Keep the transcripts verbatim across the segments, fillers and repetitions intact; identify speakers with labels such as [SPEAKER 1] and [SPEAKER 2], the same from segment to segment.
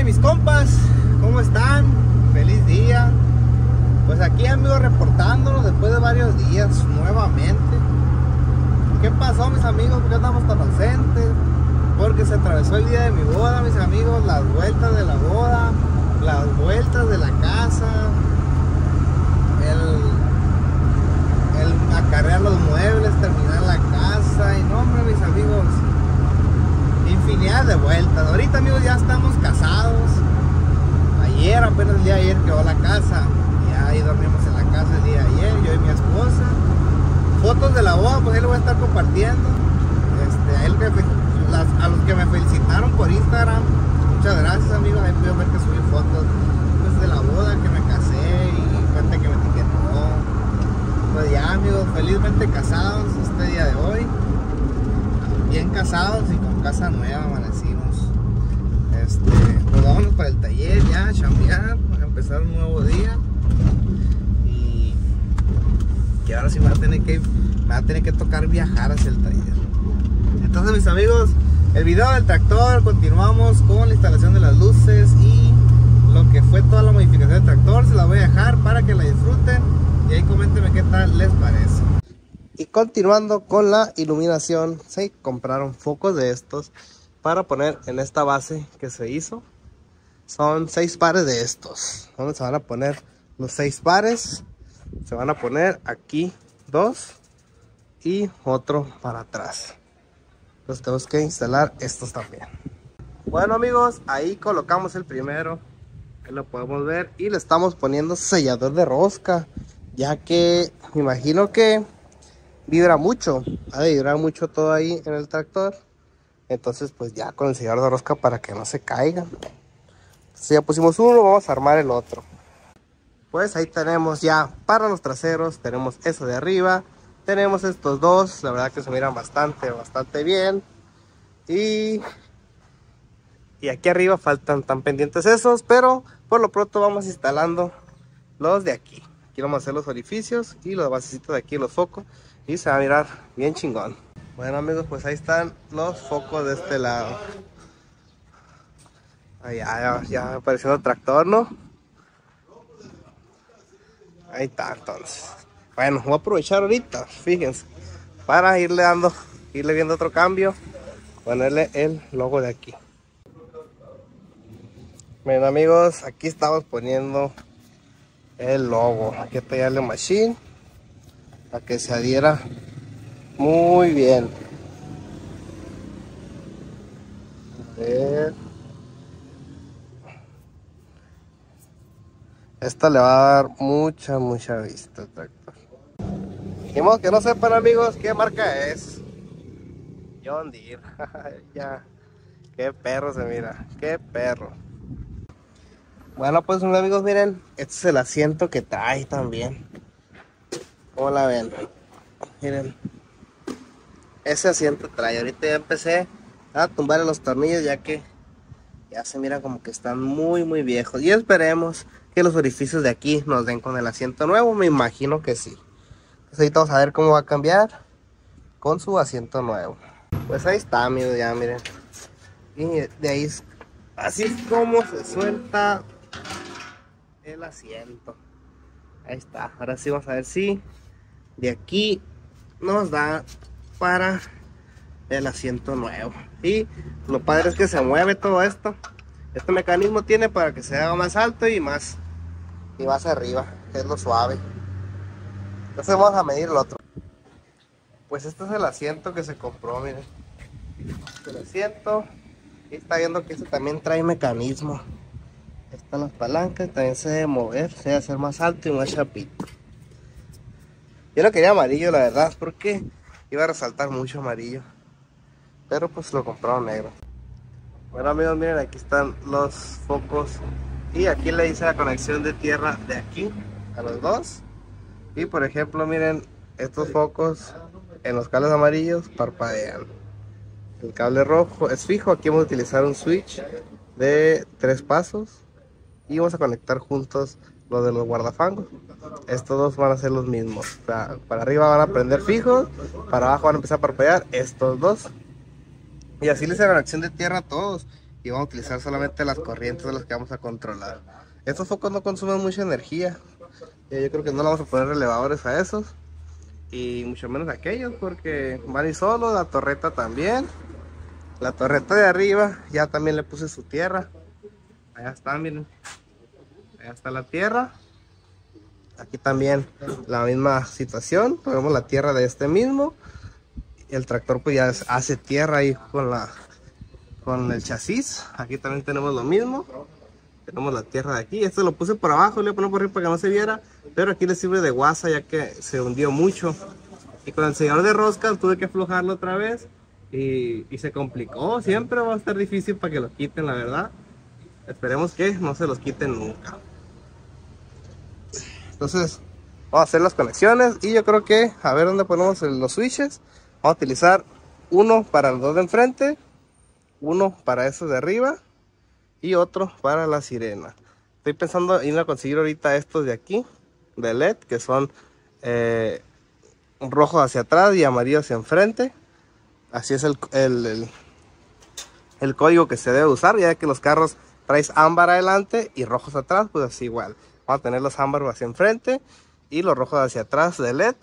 [SPEAKER 1] hombre, mis compas, ¿cómo están? Feliz día. Pues aquí, amigos, reportándonos después de varios días nuevamente. ¿Qué pasó, mis amigos? ¿Por qué andamos tan ausentes? Porque se atravesó el día de mi boda, mis amigos. Las vueltas de la boda, las vueltas de la casa, el, el acarrear los muebles, terminar la casa. Y no, hombre, mis amigos, infinidad de vueltas. Ahorita, amigos, ya estamos casados. Ayer, apenas el día de ayer quedó la casa. Ya ahí dormimos en la casa el día de ayer, yo y mi esposa. Fotos de la boda, pues ahí lo voy a estar compartiendo. Este, a, él que, las, a los que me felicitaron por Instagram, muchas gracias, amigos. Ahí pueden ver que subí fotos pues, de la boda, que me casé y gente que me etiquetó. Pues ya, amigos, felizmente casados este día de hoy. Bien casados y con casa nueva amanecimos. Este, pues vámonos para el taller ya, a chambear, a empezar un nuevo día. Y que ahora sí me va a tener que, me va a tener que tocar viajar hacia el taller. Entonces, mis amigos, el video del tractor, continuamos con la instalación de las luces y lo que fue toda la modificación del tractor. Se la voy a dejar para que la disfruten y ahí coméntenme qué tal les parece. Y continuando con la iluminación, se compraron focos de estos para poner en esta base que se hizo. Son seis pares de estos, donde se van a poner los seis pares. Se van a poner aquí dos y otro para atrás. Entonces tenemos que instalar estos también. Bueno, amigos, ahí colocamos el primero, ahí lo podemos ver, y le estamos poniendo sellador de rosca, ya que me imagino que vibra mucho, ha de vibrar mucho todo ahí en el tractor. Entonces pues ya con el sellador de rosca para que no se caiga. Entonces ya pusimos uno, vamos a armar el otro. Pues ahí tenemos ya para los traseros, tenemos eso de arriba, tenemos estos dos, la verdad que se miran bastante, bastante bien. Y, y aquí arriba faltan tan pendientes esos, pero por lo pronto vamos instalando los de aquí. Aquí vamos a hacer los orificios y los basecitos de aquí, los focos. Y se va a mirar bien chingón. Bueno, amigos, pues ahí están los focos de este lado. Ahí ya, ya apareció el tractor, ¿no? Ahí está, entonces. Bueno, voy a aprovechar ahorita, fíjense, para irle dando, irle viendo otro cambio. Ponerle el logo de aquí. Bueno, amigos, aquí estamos poniendo el logo. Aquí está ya el machine, para que se adhiera muy bien. A ver. Esta le va a dar mucha, mucha vista al tractor. Dijimos que no sepan, amigos, qué marca es. John Deere. Ya. Qué perro se mira. Qué perro. Bueno, pues amigos, miren, este es el asiento que trae también. ¿Cómo la ven? Miren, ese asiento trae. Ahorita ya empecé a tumbarle los tornillos, ya que ya se mira como que están muy muy viejos. Y esperemos que los orificios de aquí nos den con el asiento nuevo. Me imagino que sí. Entonces ahorita vamos a ver cómo va a cambiar con su asiento nuevo. Pues ahí está, amigos, ya miren. Y de ahí es, así es como se suelta el asiento. Ahí está. Ahora sí vamos a ver si de aquí nos da para el asiento nuevo. Y lo padre es que se mueve todo esto. Este mecanismo tiene para que se haga más alto y más y más arriba, que es lo suave. Entonces vamos a medir el otro. Pues este es el asiento que se compró, miren. El asiento. Y está viendo que este también trae mecanismo. Están las palancas, también se debe mover, se debe hacer más alto y más chapito. Yo lo quería amarillo, la verdad, porque iba a resaltar mucho amarillo. Pero pues lo compraron negro. Bueno, amigos, miren, aquí están los focos. Y aquí le hice la conexión de tierra de aquí a los dos. Y por ejemplo, miren, estos focos en los cables amarillos parpadean. El cable rojo es fijo. Aquí vamos a utilizar un switch de tres pasos. Y vamos a conectar juntos los de los guardafangos. Estos dos van a ser los mismos. O sea, para arriba van a prender fijos, para abajo van a empezar a parpadear estos dos. Y así les hago la conexión de tierra a todos.
[SPEAKER 2] y vamos a utilizar solamente las corrientes de las que vamos a controlar. Estos focos no consumen mucha energía. Yo creo que no le vamos a poner relevadores a esos, y mucho menos a aquellos, porque van a ir solos. La torreta también. La torreta de arriba ya también le puse su tierra. Allá está, miren. Allá está la tierra. Aquí también la misma situación. Ponemos la tierra de este mismo. El tractor pues ya hace tierra ahí con la con el chasis. Aquí también tenemos lo mismo. Tenemos la tierra de aquí. Esto lo puse por abajo, le voy a poner por arriba para que no se viera, pero aquí le sirve de guasa ya que se hundió mucho. Y con el señor de roscas tuve que aflojarlo otra vez y, y se complicó. Siempre va a estar difícil para que lo quiten, la verdad. Esperemos que no se los quiten nunca. Entonces vamos a hacer las conexiones, y yo creo que a ver dónde ponemos los switches. Vamos a utilizar uno para los dos de enfrente, uno para esos de arriba y otro para la sirena. Estoy pensando en ir a conseguir ahorita estos de aquí, de L E D, que son eh, rojos hacia atrás y amarillos hacia enfrente. Así es el, el, el, el código que se debe usar, ya que los carros traes ámbar adelante y rojos atrás, pues así igual. Vamos a tener los ámbar hacia enfrente y los rojos hacia atrás de L E D.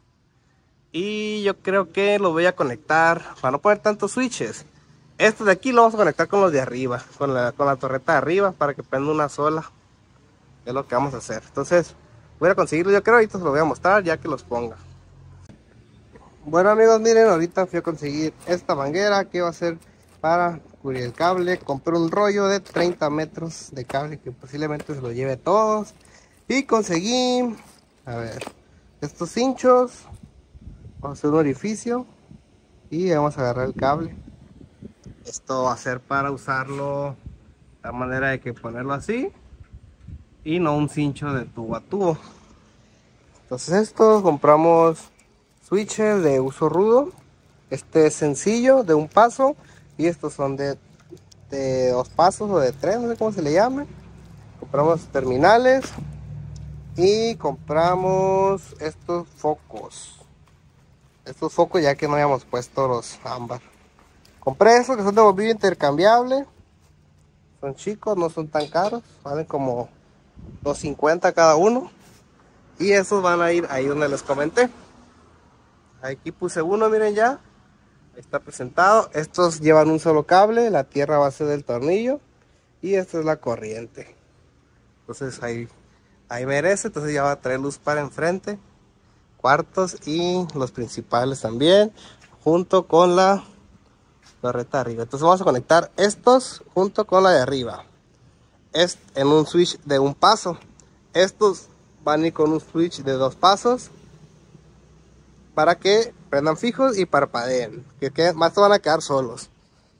[SPEAKER 2] Y yo creo que lo voy a conectar, para no poner tantos switches, estos de aquí lo vamos a conectar con los de arriba, con la, con la torreta de arriba, para que prenda una sola. Es lo que vamos a hacer. Entonces voy a conseguirlo, yo creo, ahorita se lo voy a mostrar ya que los ponga. Bueno amigos, miren, ahorita fui a conseguir esta manguera que va a ser para cubrir el cable. Compré un rollo de treinta metros de cable que posiblemente se lo lleve todos. Y conseguí, a ver, estos cinchos. Vamos a hacer un orificio y vamos a agarrar el cable. Esto va a ser para usarlo de la manera de que ponerlo así y no un cincho de tubo a tubo. Entonces esto compramos switches de uso rudo. Este es sencillo, de un paso, y estos son de, de dos pasos o de tres, no sé cómo se le llame. Compramos terminales y compramos estos focos. Estos focos ya que no habíamos puesto los ámbar. Compré estos que son de bombillo intercambiable. Son chicos, no son tan caros. Valen como dos cincuenta cada uno. Y esos van a ir ahí donde les comenté. Aquí puse uno, miren ya. Ahí está presentado. Estos llevan un solo cable. La tierra base del tornillo. Y esta es la corriente. Entonces ahí, ahí merece. Entonces ya va a traer luz para enfrente. Cuartos y los principales también. Junto con la torreta de arriba. Entonces vamos a conectar estos junto con la de arriba. Es en un switch de un paso. Estos van a ir con un switch de dos pasos, para que prendan fijos y parpadeen, que, que más van a quedar solos.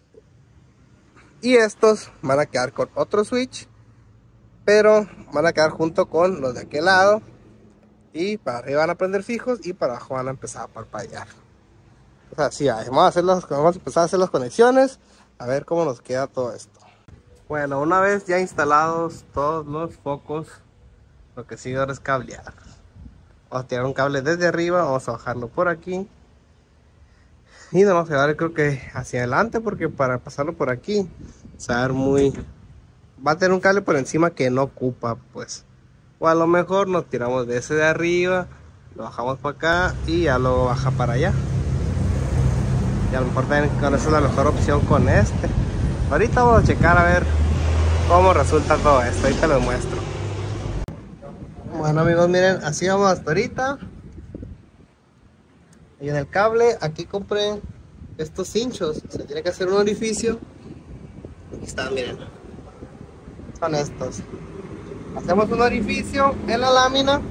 [SPEAKER 2] Y estos van a quedar con otro switch, pero van a quedar junto con los de aquel lado, y para arriba van a prender fijos y para abajo van a empezar a parpadear. O sea, sí, vamos a, hacer las, vamos a empezar a hacer las conexiones, a ver cómo nos queda todo esto. Bueno, una vez ya instalados todos los focos, lo que sigue ahora es cablear. Vamos a tirar un cable desde arriba, vamos a bajarlo por aquí. Y nos vamos a llevar, creo que hacia adelante, porque para pasarlo por aquí se va a ver muy... Va a tener un cable por encima que no ocupa, pues. O a lo mejor nos tiramos de ese de arriba, lo bajamos para acá y ya lo baja para allá. Y a lo mejor también con eso es la mejor opción con este. Ahorita vamos a checar a ver cómo resulta todo esto. Ahorita les muestro. Bueno amigos, miren, así vamos hasta ahorita. Y en el cable, aquí compré estos cinchos. Se tiene que hacer un orificio. Aquí están, miren. Son estos. Hacemos un orificio en la lámina.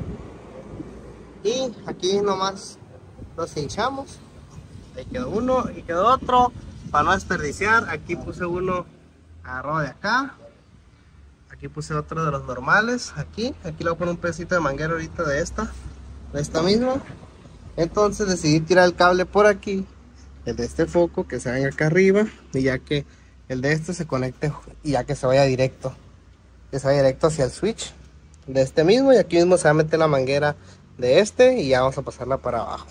[SPEAKER 2] Y aquí nomás los hinchamos. Ahí quedó uno y quedó otro. Para no desperdiciar, aquí puse uno agarrado de acá. Aquí puse otro de los normales. Aquí, aquí le voy a poner un pedacito de manguera ahorita de esta. De esta misma. Entonces decidí tirar el cable por aquí. El de este foco que se venga acá arriba. Y ya que el de este se conecte. Y ya que se vaya directo. Que se vaya directo hacia el switch de este mismo. Y aquí mismo se va a meter la manguera de este. Y ya vamos a pasarla para abajo.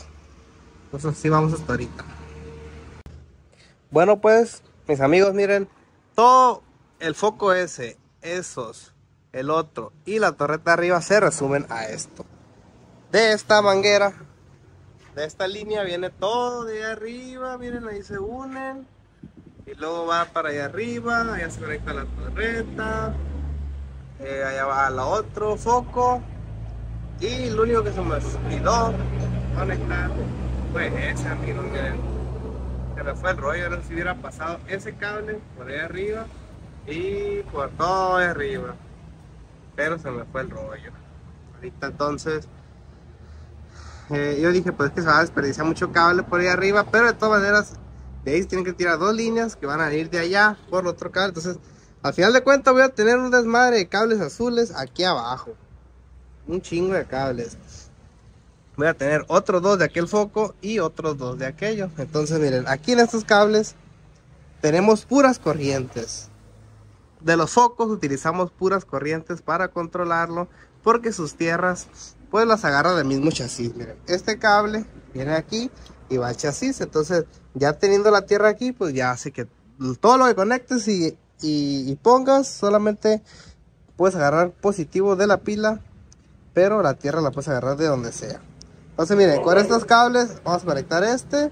[SPEAKER 2] Entonces así vamos hasta ahorita. Bueno pues, mis amigos, miren, todo el foco ese, esos, el otro y la torreta arriba se resumen a esto. De esta manguera, de esta línea viene todo de arriba, miren, ahí se unen y luego va para allá arriba, allá se conecta la torreta, eh, allá va al otro foco, y lo único que se me olvidó conectar fue ese, amigos, miren, se me fue el rollo. No sé si hubiera pasado ese cable por ahí arriba y por todo ahí arriba, pero se me fue el rollo. Ahorita entonces eh, yo dije pues que se va a desperdiciar mucho cable por ahí arriba, pero de todas maneras de ahí tienen que tirar dos líneas que van a ir de allá por el otro cable. Entonces al final de cuentas voy a tener un desmadre de cables azules aquí abajo, un chingo de cables. Voy a tener otros dos de aquel foco y otros dos de aquello. Entonces miren, aquí en estos cables tenemos puras corrientes. De los focos utilizamos puras corrientes para controlarlo, porque sus tierras pues las agarra del mismo chasis. Miren, este cable viene aquí y va al chasis. Entonces ya teniendo la tierra aquí, pues ya hace que todo lo que conectes y, y, y pongas, solamente puedes agarrar positivo de la pila, pero la tierra la puedes agarrar de donde sea. Entonces miren, con estos cables vamos a conectar este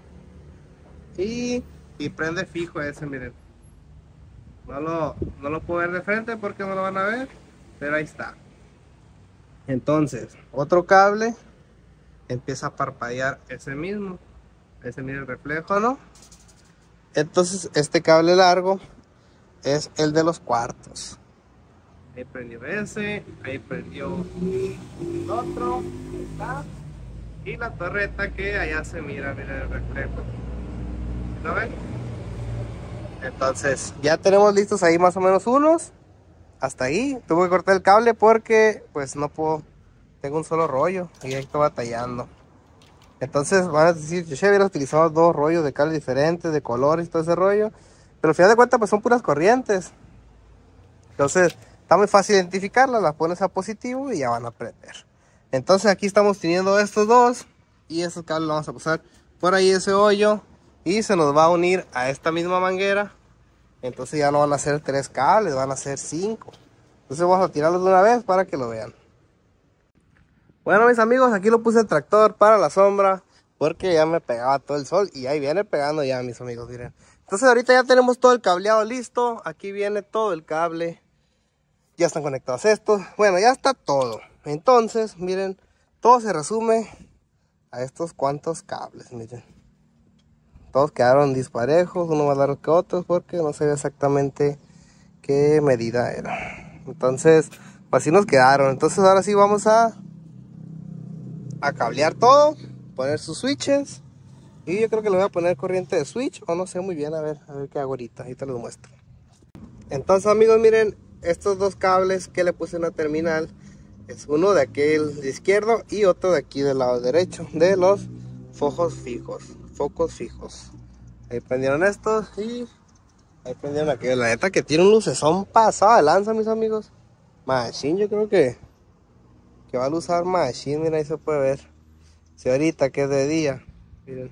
[SPEAKER 2] y, y prende fijo ese, miren. No lo, no lo puedo ver de frente porque no lo van a ver, pero ahí está. Entonces, otro cable empieza a parpadear ese mismo. Ese mismo reflejo, ¿no? Entonces, este cable largo es el de los cuartos. Ahí prendió ese, ahí prendió el otro, está. Y la torreta que allá se mira, miren el reflejo. ¿Lo ven? Entonces ya tenemos listos ahí más o menos unos. Hasta ahí tuve que cortar el cable porque pues no puedo, tengo un solo rollo y ahí estoy batallando. Entonces van a decir, yo ya hubiera utilizado dos rollos de cable diferentes, de colores y todo ese rollo, pero al final de cuentas pues son puras corrientes. Entonces está muy fácil identificarlas, las pones a positivo y ya van a prender. Entonces aquí estamos teniendo estos dos y esos cables los vamos a pasar por ahí ese hoyo y se nos va a unir a esta misma manguera. Entonces ya no van a ser tres cables, van a ser cinco. Entonces vamos a tirarlos de una vez para que lo vean. Bueno, mis amigos, aquí lo puse el tractor para la sombra porque ya me pegaba todo el sol y ahí viene pegando ya, mis amigos, miren. Entonces ahorita ya tenemos todo el cableado listo. Aquí viene todo el cable. Ya están conectados estos. Bueno, ya está todo. Entonces, miren, todo se resume a estos cuantos cables, miren. Todos quedaron disparejos, uno más largo que otros porque no sé exactamente qué medida era. Entonces, así nos quedaron. Entonces ahora sí vamos a, a cablear todo, poner sus switches. Y yo creo que le voy a poner corriente de switch, o no sé muy bien, a ver, a ver qué hago ahorita, ahorita les muestro. Entonces, amigos, miren, estos dos cables que le puse en la terminal, es uno de aquel de izquierdo y otro de aquí del lado derecho, de los focos fijos, focos fijos. Ahí prendieron estos y ahí prendieron aquel. La neta que tiene un lucezón pasado de lanza, mis amigos. Machine, yo creo que que va a usar machine, mira, ahí se puede ver. Si ahorita que es de día, miren.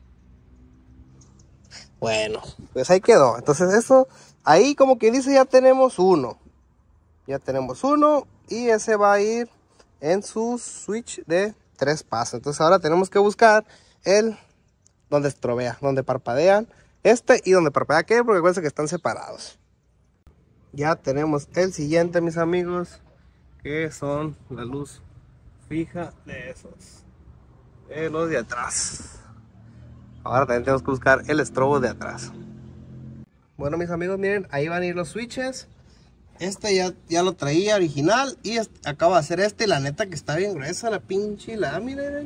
[SPEAKER 2] Bueno, pues ahí quedó. Entonces eso, ahí como que dice ya tenemos uno. Ya tenemos uno y ese va a ir en su switch de tres pasos. Entonces ahora tenemos que buscar el donde estrobea, donde parpadean este y donde parpadea aquel, porque acuérdense que están separados. Ya tenemos el siguiente, mis amigos, que son la luz fija de esos, de los de atrás. Ahora también tenemos que buscar el estrobo de atrás. Bueno, mis amigos, miren, ahí van a ir los switches. Este ya, ya lo traía original y este, acabo de hacer este. La neta que está bien gruesa la pinche lámina, miren.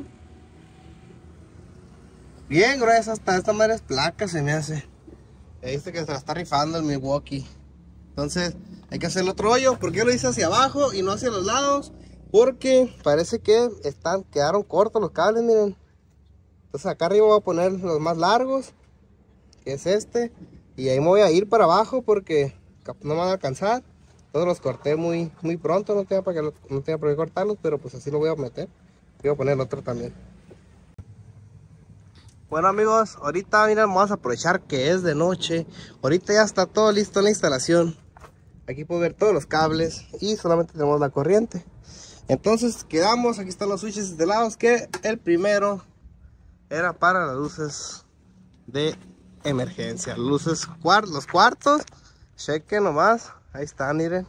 [SPEAKER 2] Bien gruesa, hasta esta madre es placa, se me hace. Este que se la está rifando el Milwaukee. Entonces hay que hacer el otro hoyo. ¿Por qué lo hice hacia abajo y no hacia los lados? Porque parece que están, quedaron cortos los cables, miren. Entonces acá arriba voy a poner los más largos, que es este. Y ahí me voy a ir para abajo porque no me van a alcanzar. Todos los corté muy, muy pronto, no tenía, para que, no tenía por qué cortarlos, pero pues así lo voy a meter. Voy a poner el otro también. Bueno amigos, ahorita miren, vamos a aprovechar que es de noche. Ahorita ya está todo listo en la instalación. Aquí puedo ver todos los cables y solamente tenemos la corriente. Entonces quedamos, aquí están los switches de lados, que el primero era para las luces de emergencia. Luces, cuart los cuartos, chequen nomás, ahí están, miren.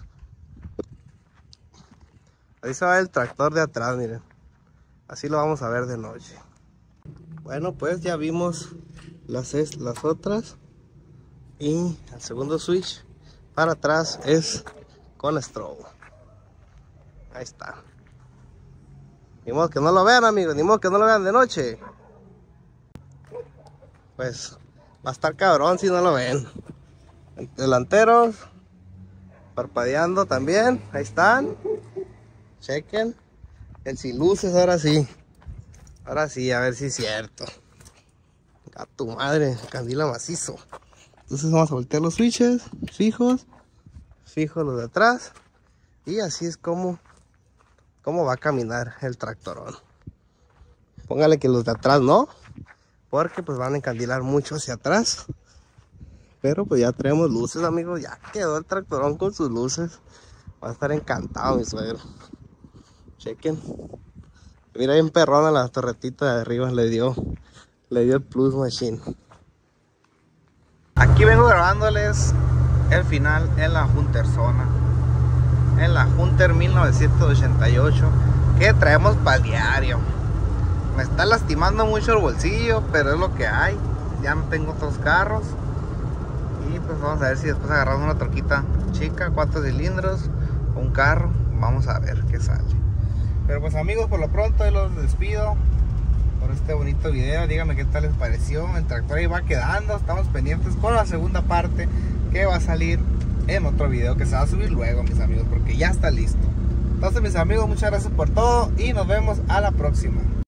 [SPEAKER 2] Ahí se va el tractor de atrás, miren. Así lo vamos a ver de noche. Bueno, pues ya vimos las, las otras. Y el segundo switch para atrás es con strobo. Ahí está. Ni modo que no lo vean, amigos, ni modo que no lo vean de noche. Pues va a estar cabrón si no lo ven. Delanteros parpadeando también, ahí están. Chequen. El sin luces, ahora sí. Ahora sí, a ver si es cierto. A tu madre, candila macizo. Entonces vamos a voltear los switches fijos, fijos los de atrás. Y así es como, como va a caminar el tractorón. Póngale que los de atrás no, porque pues van a encandilar mucho hacia atrás. Pero pues ya traemos luces, amigos. Ya quedó el tractorón con sus luces. Va a estar encantado mi suegro. Chequen. Mira bien perrona la torretita de arriba. Le dio, le dio el plus machine. Aquí vengo grabándoles el final en la Hunter Zona. En la Hunter mil novecientos ochenta y ocho. Que traemos para el diario. Me está lastimando mucho el bolsillo, pero es lo que hay. Ya no tengo otros carros. Y pues vamos a ver si después agarramos una troquita chica, cuatro cilindros, un carro. Vamos a ver qué sale. Pero pues amigos, por lo pronto los despido por este bonito video. Díganme qué tal les pareció. El tractor ahí va quedando. Estamos pendientes con la segunda parte, que va a salir en otro video que se va a subir luego, mis amigos, porque ya está listo. Entonces mis amigos, muchas gracias por todo y nos vemos a la próxima.